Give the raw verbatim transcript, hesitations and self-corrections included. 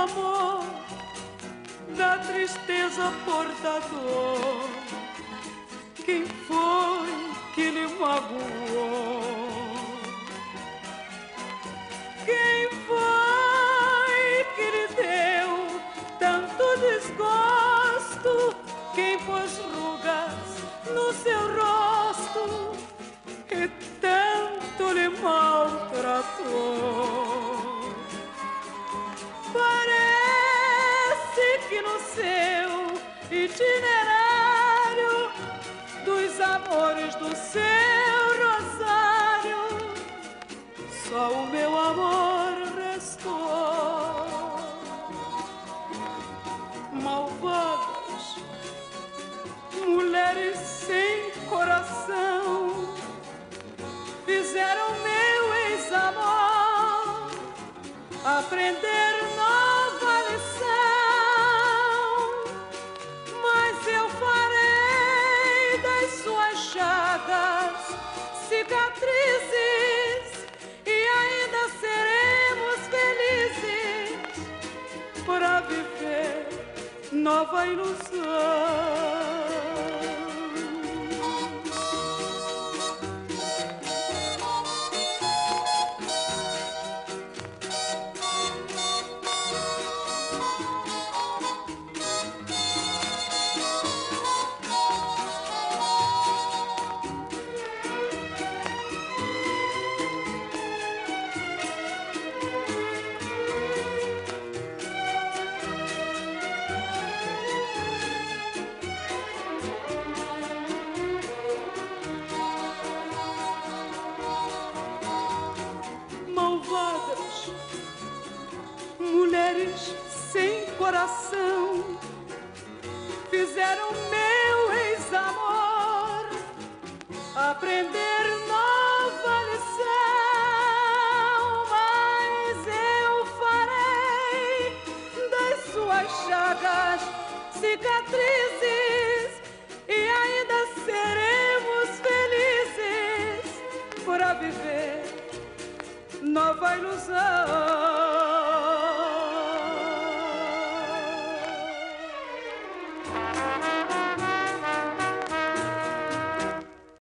amor da tristeza portador. Quem foi que lhe magoou? Quem foi que lhe deu tanto desgosto? Quem pôs rugas no seu rosto e tanto lhe maltratou? Parece que no seu itinerário dos amores do seu rosário só o meu amor restou. Malvadas mulheres sem coração fizeram meu ex-amor aprender nova lição. Mas eu farei das suas chagas cicatrizes e ainda seremos felizes para viver nova ilusão. Mulheres sem coração fizeram meu ex-amor aprender nova lição. Mas eu farei das suas chagas cicatrizes e ainda seremos felizes para viver nova ilusão.